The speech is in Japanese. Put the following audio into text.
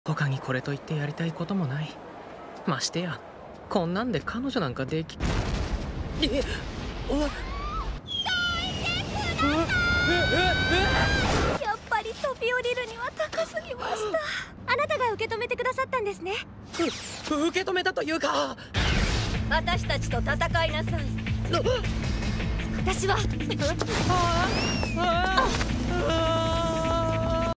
他にこれといってやりたいこともない。ましてやこんなんで彼女なんかできやっぱり飛び降りるには高すぎました。あなたが受け止めてくださったんですね。 受け止めたというか、 私たちと戦いなさい。私は